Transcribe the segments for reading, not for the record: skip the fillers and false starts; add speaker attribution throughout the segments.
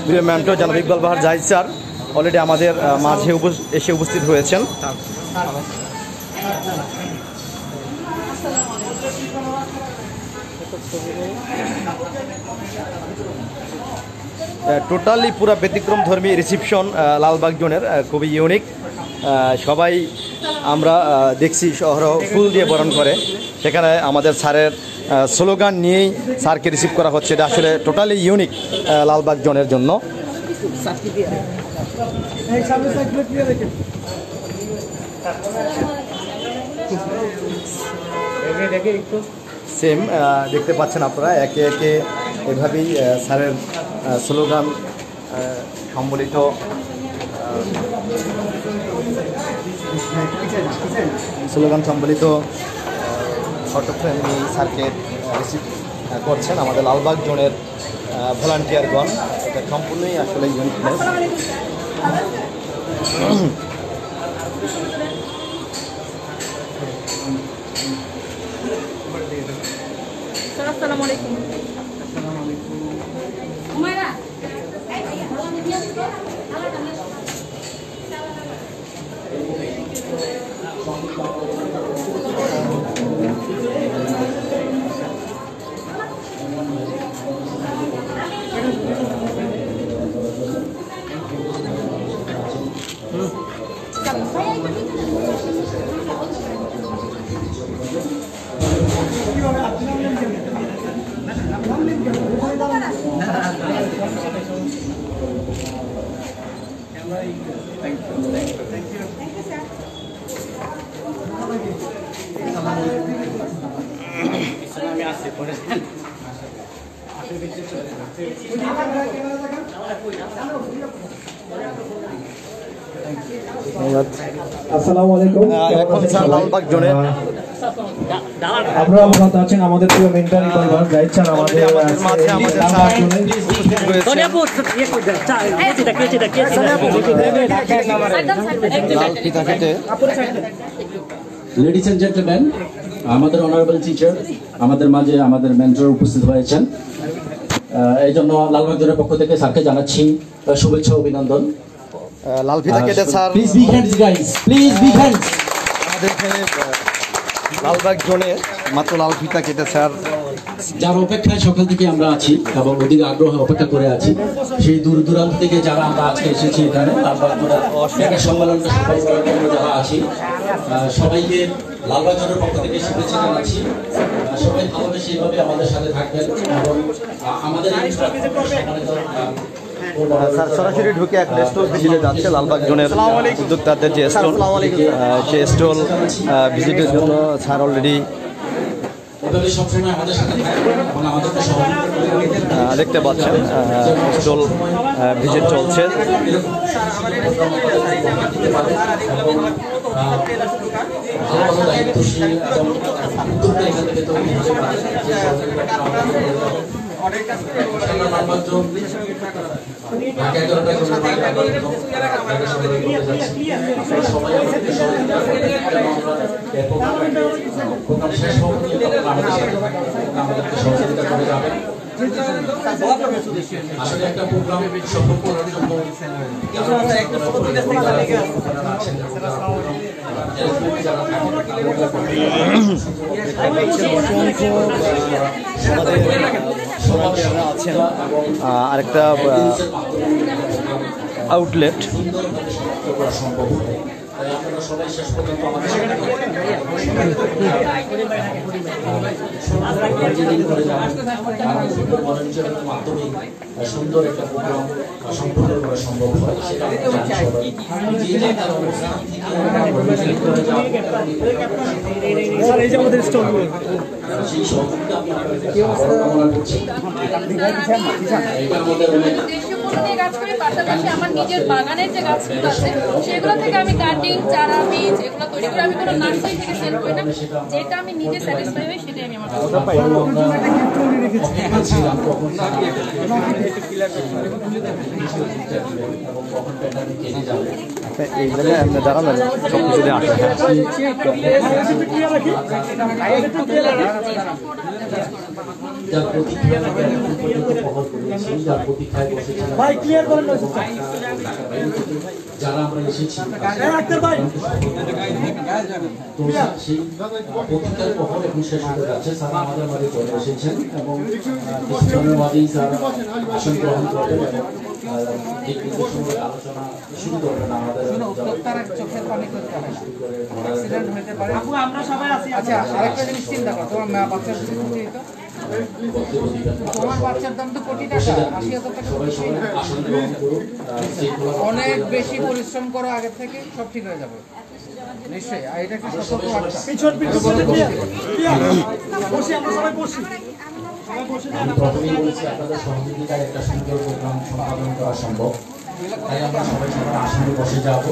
Speaker 1: প্রিয় মেন্টর জনাব Iqbal Bahar Zahid sir already আমাদের মাঝে এসে উপস্থিত হয়েছেন। টোটালি পুরা ব্যতিক্রম ধর্মী রিসিপশন লালবাগ জোনের, খুবই ইউনিক। সবাই আমরা দেখছি শহর ফুল দিয়ে বরণ করে, সেখানে আমাদের স্যারের স্লোগান নিয়েই স্যারকে রিসিভ করা হচ্ছে। এটা আসলে টোটালি ইউনিক লালবাগ জোনের জন্য। সেম দেখতে পাচ্ছেন আপনারা, একে একে এভাবেই স্যারের স্লোগান সম্বলিত ফটোফ্রেম নিয়ে স্যারকে রিসিভ করছেন আমাদের লালবাগ জোনের ভলান্টিয়ারগণ। এটা সম্পূর্ণই আসলে ইউনিকনেস।
Speaker 2: আসসালামু আলাইকুম।
Speaker 3: আসসালামু আলাইকুম।
Speaker 1: এখন স্যার লালবাগ জোনে
Speaker 3: আপনারা ভালো আছেন। আমাদের প্রিয় মেন্টর ইকবাল বাহার জাহিদ স্যার আমাদের
Speaker 1: মাঝে আমাদের স্যার উপস্থিত হয়েছে। লাল ফিতা কেটে
Speaker 4: লেডিস এন্ড জেন্টলম্যান, আমাদের অনারেবল টিচার আমাদের মাঝে আমাদের মেন্টর উপস্থিত হয়েছেন। এই জন্য লালবাগ জোনের পক্ষ থেকে স্যারকে জানাচ্ছি শুভেচ্ছা অভিনন্দন।
Speaker 1: লাল ফিতা কেটে sir
Speaker 4: please big hands guys, please big hands.
Speaker 1: আমাদের এখানে লালবাগ জোনে মাত্র লাল ফিতা কেটে স্যার
Speaker 4: যার অপেক্ষায় সকাল থেকে আমরা আছি এবং অধিক আগ্রহে অপেক্ষা করে আছি, সেই দূর দূরান্ত থেকে যারা আমরা আজকে এসেছি এখানে লালবাগ জোনের সম্মেলনটা সফল করার জন্য যারা আছি, সবাইকে লালবাগ জোনের পক্ষ থেকে শুভেচ্ছা জানাচ্ছি। সবাই ভালোবেসে এইভাবে আমাদের সাথে থাকবেন এবং আমাদের
Speaker 1: স্যার সরাসরি ঢুকে এক স্টল ভিজিটে যাচ্ছে লালবাগ জোনের উদ্যোক্তাদের যে স্টল, সেই স্টল ভিজিটের জন্য স্যার অলরেডি দেখতে পাচ্ছেন স্টল ভিজিট চলছে।
Speaker 4: আসলে একটা প্রোগ্রাম সফল করার জন্য
Speaker 1: আরেকটা আউটলেট
Speaker 4: সম্ভব। আপনারা সবাই শেষ পর্যন্ত আমাদের মাধ্যমে সুন্দর একটা প্রোগ্রাম সম্পূর্ণ করা সম্ভব হয়, সেটা সেই সহযোগিতা আমি কামনা করছি।
Speaker 2: কাজ করে পাশাপাশি আমার নিজের বাগানের যে গাছগুলো আছে সেগুলো থেকে আমি কাটিং, চারা, বীজ এগুলো তৈরি করে আমি কোনো নার্সারি থেকে সেল করি না, যেটা আমি নিজে স্যাটিসফাই হই সেটাই আমি আমার
Speaker 1: এই জায়গায় আপনি দাঁড়ান সব কিছু দিয়ে আসেন।
Speaker 4: যার প্রতিক্রিয়া আমরা এখন পর্যন্ত বহন করেছি, যার প্রতীক্ষায় বসেছিলাম ঢাকার বাইরে থেকে যারা আমরা এসেছি তো সেই প্রতীক্ষার বহন এখন শেষ হতে যাচ্ছে। স্যার আমাদের মাঝে চলে এসেছেন এবং কিছুক্ষণের মাঝেই স্যার আসন গ্রহণ করবেন এবং দিকগুলোর সঙ্গে আলোচনা শুরু করবেন। আমাদের
Speaker 5: আমরা সবাই আছি। আচ্ছা, আরেকটা জিনিস চিন্তা করো, তোমার বাচ্চার তোমার বাচ্চার দাম তো কোটি টাকা, 80,000 টাকা। অনেক বেশি পরিশ্রম করো আগের থেকে, সব ঠিক হয়ে যাবে নিশ্চয়ই। আর এটা একটা সতর্ক বার্তা।
Speaker 4: আমি প্রথমেই বলেছি আপনাদের সহযোগিতায় একটা সুন্দর প্রোগ্রাম সম্পাদন করা সম্ভব, তাই আমরা সবাই সবার আসনে বসে যাব।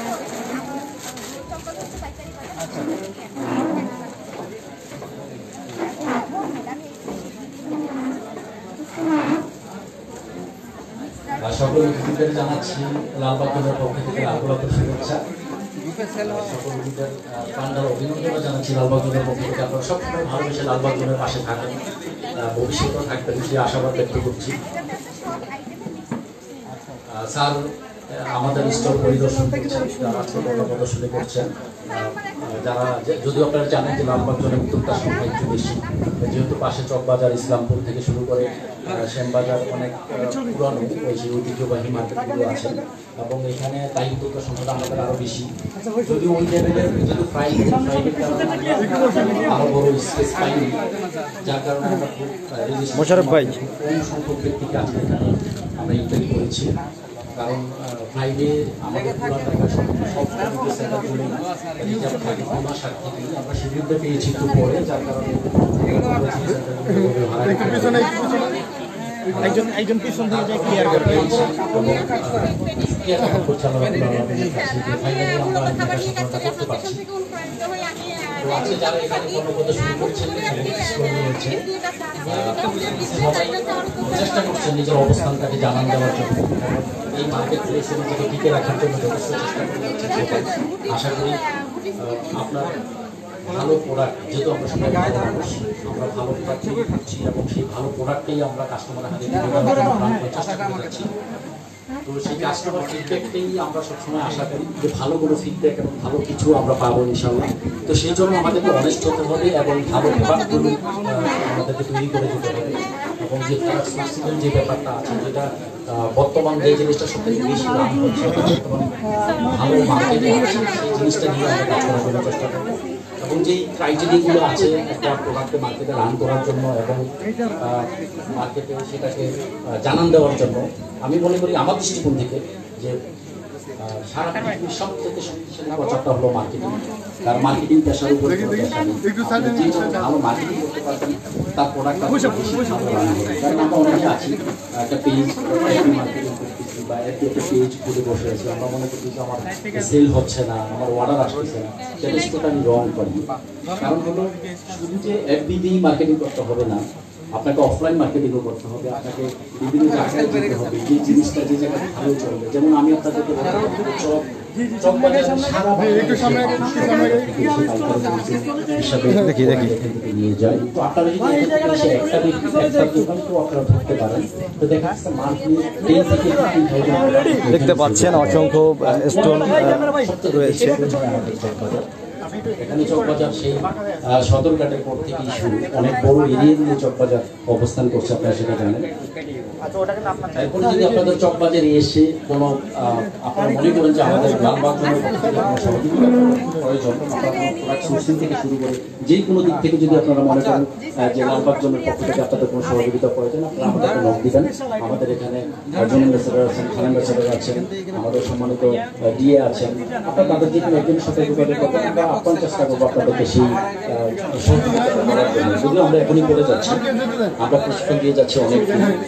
Speaker 4: সকল অতিথিদের জানাচ্ছি লালবাগ কেন্দ্রের পক্ষ থেকে আগ্রহ শুভেচ্ছা। সকল অতিথিদের পান্ডার অভিনন্দনও জানাচ্ছি লালবাগ কেন্দ্রের পক্ষ থেকে। আপনারা সবসময় ভালোবেসে লালবাগ কেন্দ্রের পাশে থাকেন, ভবিষ্যতেও থাকবেন সেই আশাবাদ ব্যক্ত করছি। স্যার আমাদের স্টল পরিদর্শন করছেন, যারা ছোট প্রদর্শনী করছেন, যারা যদিও আপনারা জানেন যে লালবাগ জনের উদ্যোক্তার সংখ্যা একটু বেশি, যেহেতু পাশে চকবাজার, ইসলামপুর থেকে শুরু করে শ্যামবাজার অনেক পুরানো ওই যে ঐতিহ্যবাহী মার্কেটগুলো আছে এবং এখানে তাই উদ্যোক্তার সংখ্যাটা আমাদের আরও বেশি। যদিও ওই লেভেলের যেহেতু প্রাইভেট আরও বড় স্পেস পাইনি, যার কারণে আমরা খুব
Speaker 1: মোশাররফ ভাই
Speaker 4: কম সংখ্যক ব্যক্তিকে আজকে এখানে আমরা ইনভাইট করেছি। কারণ ফ্রাইডে আমাদের পুরো ঢাকার সব সেন্টারগুলো রিজার্ভ থাকে 2 মাস আগে থেকে। আমরা শিডিউলটা পেয়েছি একটু পরে, যার কারণে
Speaker 3: একজন পিছন থেকে যায় ক্লিয়ার করবে।
Speaker 4: করতে পারছি। তো আজকে যারা এখানে কর্মপ্রদর্শনী করছেন সবাই চেষ্টা করছেন নিজের অবস্থানটাকে জানান দেওয়ার জন্য, এই মার্কেট প্লেসে নিজেকে টিকে রাখার জন্য যথেষ্ট চেষ্টা করে যাচ্ছেন। আশা করি আপনার ভালো প্রোডাক্ট, যেহেতু আমরা সবাই ভালো মানুষ, আমরা ভালো প্রোডাক্ট তৈরি করছি এবং সেই ভালো প্রোডাক্টটাই আমরা কাস্টমারের হাতে চেষ্টা করে যাচ্ছি। তো সেই কাস্টমার ফিডব্যাকটাই আমরা সবসময় আশা করি যে ভালো কোনো ফিডব্যাক এবং ভালো কিছু আমরা পাবো ইনশাল্লাহ। তো সেই জন্য আমাদেরকে অনেস্ট হতে হবে এবং ভালো প্রোডাক্টগুলো আমাদেরকে তৈরি করে দিতে হবে এবং যে সোর্সিং যে ব্যাপারটা আছে, যেটা বর্তমান যে জিনিসটা সবথেকে বেশি দাম হচ্ছে, ভালো মার্কেটে সেই জিনিসটা নিয়ে আমরা কাজ করার জন্য চেষ্টা করবো এবং যেই ক্রাইটেরিয়াগুলো আছে একটা প্রোডাক্টকে মার্কেটে রান করার জন্য এবং মার্কেটে সেটাকে জানান দেওয়ার জন্য, আমি মনে করি আমার দৃষ্টিকোণ থেকে যে সারা পৃথিবীর সব থেকে শক্তিশালী প্রচারটা হলো মার্কেটিং। তার মার্কেটিং পেশার উপরে ভালো মার্কেটিং করতে পারবেন, তার প্রোডাক্টটা কারণ আমরা অনেকে আছি একটা পেজ মার্কেটিং করতেছি বা একটা পেজ খুলে বসে আছি, আমরা মনে করতেছি আমার সেল হচ্ছে না, আমার অর্ডার আসতেছে না, সেটা সেটা আমি রং করি। কারণ হলো শুধু যে এফবি দিয়েই মার্কেটিং করতে হবে না, আপনাকে অফলাইন মার্কেটিংও করতে হবে, আপনাকে বিভিন্ন জায়গায় যেতে হবে, যে জিনিসটা যে জায়গায় ভালো চলবে। যেমন আমি আপনাদেরকে নিয়ে যাই, তো আপনারা যদি একটা দোকান তো আপনারা ধরতে পারেন, তো দেখা যাচ্ছে মান্থলি 10 থেকে 15,000
Speaker 1: দেখতে পাচ্ছেন অসংখ্য স্টল রয়েছে।
Speaker 4: এখানে চকবাজার সেই সদরঘাটের পর থেকেই শুরু, অনেক বড় এরিয়া নিয়ে চকবাজার অবস্থান করছে, আপনারা সেটা জানেন। এরপরে যদি আপনাদের চকবাজারে এসে কোনো আপনারা মনে করেন যে আমাদের লালবাগ প্রয়োজন, প্রোডাক্ট সোর্সিং থেকে শুরু করে যে কোনো দিক থেকে যদি আপনারা মনে করেন যে লালবাগ জনের পক্ষ থেকে আপনাদের কোনো সহযোগিতা প্রয়োজন, আপনারা আমাদেরকে নক দিবেন। আমাদের এখানে জন অ্যাম্বাসেডর আছেন, খান অ্যাম্বাসেডর আছেন, আমাদের সম্মানিত ডিএ আছেন, আপনারা তাদের যে কোনো একজনের সাথে যোগাযোগ করবেন, আমরা আপ্রাণ চেষ্টা করবো আপনাদেরকে সেই যেগুলো আমরা এখনই করে যাচ্ছি। আমরা প্রশিক্ষণ দিয়ে যাচ্ছি অনেক।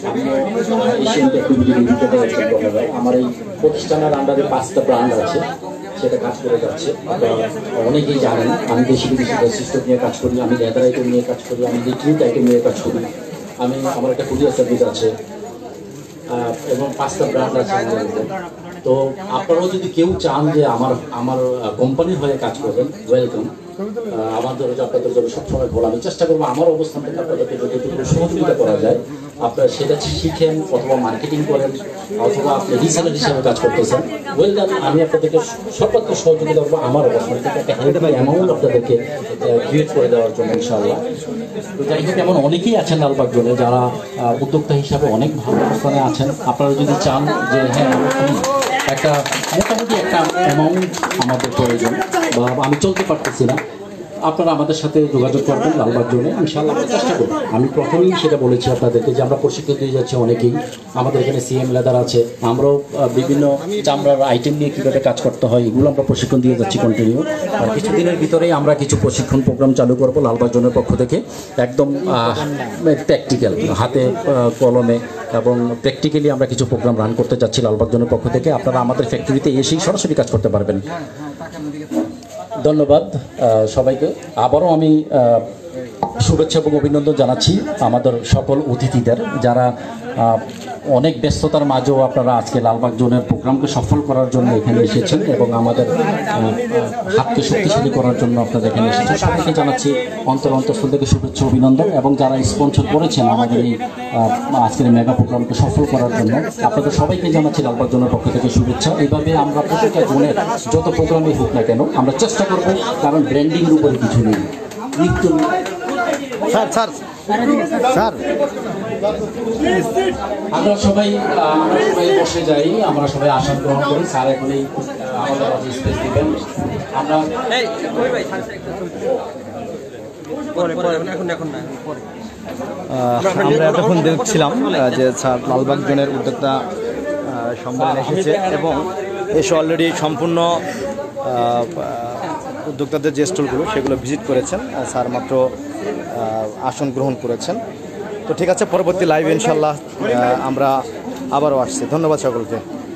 Speaker 4: আমার এই প্রতিষ্ঠানের আন্ডারে 5টা ব্র্যান্ড আছে, সেটা কাজ করে যাচ্ছে। অনেকেই জানেন আমি দেশি বিদেশি সিস্টেম নিয়ে কাজ করি, আমি লেদার আইটেম নিয়ে কাজ করি, আমি লিকুইড আইটেম নিয়ে কাজ করি, আমার একটা কুরিয়ার সার্ভিস আছে এবং 5টা ব্র্যান্ড আছে। তো আপনারাও যদি কেউ চান যে আমার কোম্পানির হয়ে কাজ করবেন, ওয়েলকাম। আমাদের আপনাদের জন্য সবসময় বলা, আমি চেষ্টা করবো আমার অবস্থান থেকে আপনাদেরকে যতটুকু সহযোগিতা করা যায় আপনারা সেটা শিখেন, অথবা মার্কেটিং করেন, অথবা আপনি রিসেলার হিসেবে কাজ করতেছেন, ওয়েলকাম। আমি আপনাদেরকে সর্বাত্মক সহযোগিতা করবো আমার অবস্থান থেকে একটা হেল্পলাইন অ্যামাউন্ট আপনাদেরকে ক্রিয়েট করে দেওয়ার জন্য ইনশাআল্লাহ। তো যাই হোক, এমন অনেকেই আছেন লালবাগ জোনে যারা উদ্যোক্তা হিসাবে অনেক ভালো অবস্থানে আছেন। আপনারা যদি চান যে হ্যাঁ একটা মোটামুটি একটা অ্যামাউন্ট আমাদের প্রয়োজন বা আমি চলতে পারতেছি না, আপনারা আমাদের সাথে যোগাযোগ করবেন লালবাগ জোনে, ইনশাআল্লাহ আমরা চেষ্টা করব। আমি প্রথমেই সেটা বলেছি আপনাদেরকে যে আমরা প্রশিক্ষণ দিয়ে যাচ্ছি অনেকেই। আমাদের এখানে সিএম লেদার আছে, আমরাও বিভিন্ন চামড়ার আইটেম নিয়ে কীভাবে কাজ করতে হয় এগুলো আমরা প্রশিক্ষণ দিয়ে যাচ্ছি কন্টিনিউ। আর কিছুদিনের ভিতরেই আমরা কিছু প্রশিক্ষণ প্রোগ্রাম চালু করব লালবাগ জোনের পক্ষ থেকে, একদম প্র্যাকটিক্যাল, হাতে কলমে এবং প্র্যাকটিক্যালি আমরা কিছু প্রোগ্রাম রান করতে যাচ্ছি লালবাগ জোনের পক্ষ থেকে। আপনারা আমাদের ফ্যাক্টরিতে এসেই সরাসরি কাজ করতে পারবেন। ধন্যবাদ সবাইকে। আবারও আমি শুভেচ্ছা এবং অভিনন্দন জানাচ্ছি আমাদের সকল অতিথিদের, যারা অনেক ব্যস্ততার মাঝেও আপনারা আজকে লালবাগ জোনের প্রোগ্রামকে সফল করার জন্য এখানে এসেছেন এবং আমাদের হাতকে শক্তিশালী করার জন্য আপনারা এখানে এসেছেন। সবাইকে জানাচ্ছি অন্তঃস্থল থেকে শুভেচ্ছা অভিনন্দন, এবং যারা স্পন্সর করেছেন আমাদের এই আজকের মেগা প্রোগ্রামকে সফল করার জন্য আপনাদের সবাইকে জানাচ্ছি লালবাগ জোনের পক্ষ থেকে শুভেচ্ছা। এইভাবে আমরা প্রত্যেকটা জোনের যত প্রোগ্রামই হোক না কেন আমরা চেষ্টা করব, কারণ ব্র্যান্ডিংয়ের উপরে কিছু নেই, নিত্য
Speaker 1: স্যার
Speaker 4: আমরা সবাই বসে যাই, আমরা সবাই আসন গ্রহণ করি। স্যার এখনই আমাদের স্পেস দিবেন। আমরা
Speaker 1: আমরা এতক্ষণ দেখছিলাম যে স্যার লালবাগ জোনের উদ্যোক্তা সম্মেলনে এসেছে এবং এসে অলরেডি সম্পূর্ণ উদ্যোক্তাদের যে স্টলগুলো সেগুলো ভিজিট করেছেন। স্যার মাত্র আসন গ্রহণ করেছেন। তো ঠিক আছে, পরবর্তী লাইভ ইনশাল্লাহ আমরা আবারও আসছি। ধন্যবাদ সকলকে।